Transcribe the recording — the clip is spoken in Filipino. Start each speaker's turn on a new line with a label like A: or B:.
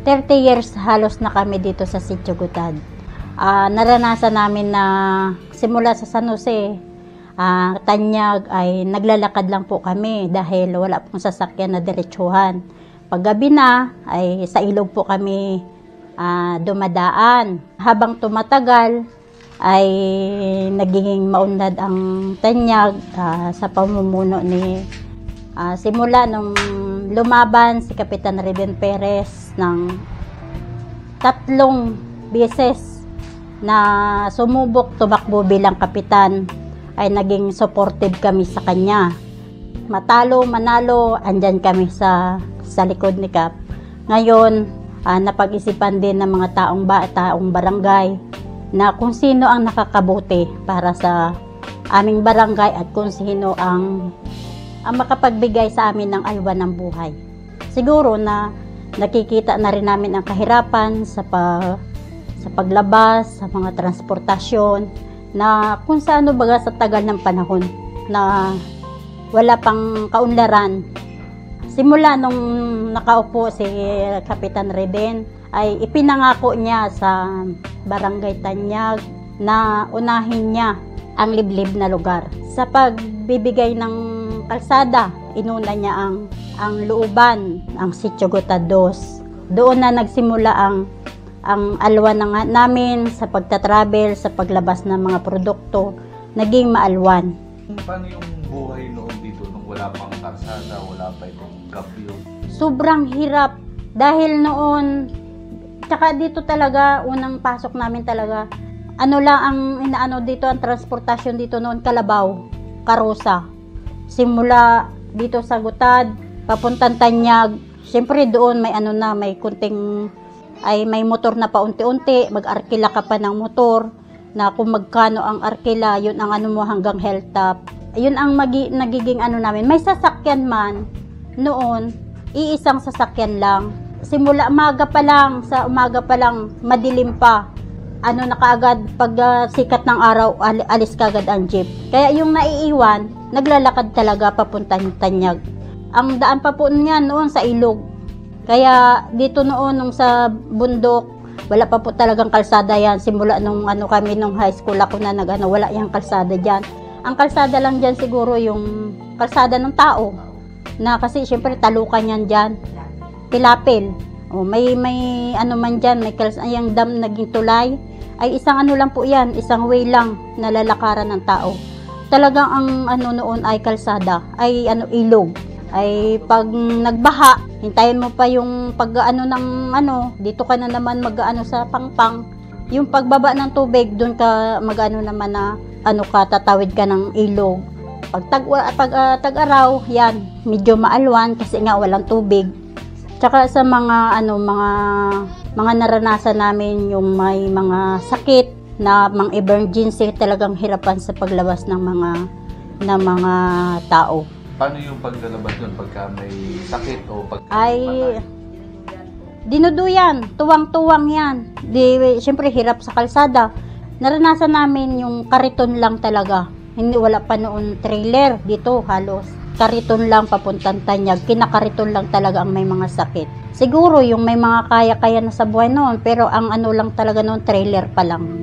A: 30 years halos na kami dito sa Sitio Gutad. Naranasan namin na simula sa San Jose, Tanyag ay naglalakad lang po kami dahil wala pong sasakyan na diretsuhan. Paggabi na ay sa ilog po kami dumadaan. Habang tumatagal ay nagiging maunlad ang Tanyag sa pamumuno ni simula nung lumaban si Kapitan Reden Perez ng 3 beses na sumubok tumakbo bilang kapitan, ay naging supportive kami sa kanya. Matalo, manalo, andyan kami sa likod ni Kap. Ngayon, napag-isipan din ng mga taong barangay na kung sino ang nakakabuti para sa aming barangay at kung sino ang makapagbigay sa amin ng alwan ng buhay. Siguro na nakikita na rin namin ang kahirapan sa paglabas, sa mga transportasyon, na kung saan baga sa tagal ng panahon na wala pang kaunlaran. Simula nung nakaupo si Kapitan Reden, ay ipinangako niya sa Barangay Tanyag na unahin niya ang liblib na lugar. Sa pagbibigay ng kalsada, inuna niya ang looban, ang Sitio Gutad 2. Doon na nagsimula ang alwan namin sa pagtatravel, sa paglabas ng mga produkto, naging maalwan.
B: Paano yung buhay noon dito nung wala pang kalsada, wala pa itong gapyo?
A: Sobrang hirap dahil noon, tsaka dito talaga, unang pasok namin talaga, ang dito, ang transportasyon dito noon, kalabaw, karosa. Simula dito sa Gutad, papuntang Tanyag, siyempre doon may kunting may motor na paunti-unti, mag-arkila ka pa ng motor, na kung magkano ang arkila, yun ang mo hanggang hilltop. Yun ang nagiging namin. May sasakyan man, noon, iisang sasakyan lang. Simula sa umaga pa lang, madilim pa. Na kaagad, pag sikat ng araw, alis kaagad ang jeep. Kaya yung naiiwan, naglalakad talaga papuntang Tanyag. Ang daan pa po niya noon sa ilog. Kaya dito noon nung sa bundok, wala pa po talagang kalsada yan. Simula nung kami nung high school ako na wala yung kalsada diyan. Ang kalsada lang diyan siguro yung kalsada ng tao. Na kasi syempre talukan yan diyan. Pilapil. May man diyan, may yung dam naging tulay. Ay isang lang po yan, isang way lang na lalakaran ng tao. Talagang ang noon ay kalsada, ay ilog. Ay pag nagbaha, hintayin mo pa yung dito ka na naman sa pangpang. Yung pagbaba ng tubig, doon ka naman na tatawid ka ng ilog. Pag tag-araw, yan, medyo maalwan kasi nga walang tubig. Tsaka sa mga naranasan namin, yung may mga sakit na mga emergency, talagang hirapan sa paglabas ng mga tao.
B: Paano yung paglalabas nun pagka may sakit o pagka
A: dinuduyan, tuwang-tuwang yan. Siyempre hirap sa kalsada. Naranasan namin yung kariton lang talaga. Wala pa noon trailer dito halos. Kariton lang papuntang Tanyag. Kinakariton lang talaga ang may mga sakit. Siguro yung may mga kaya-kaya na sa buhay noon, pero ang lang talaga noon trailer pa lang.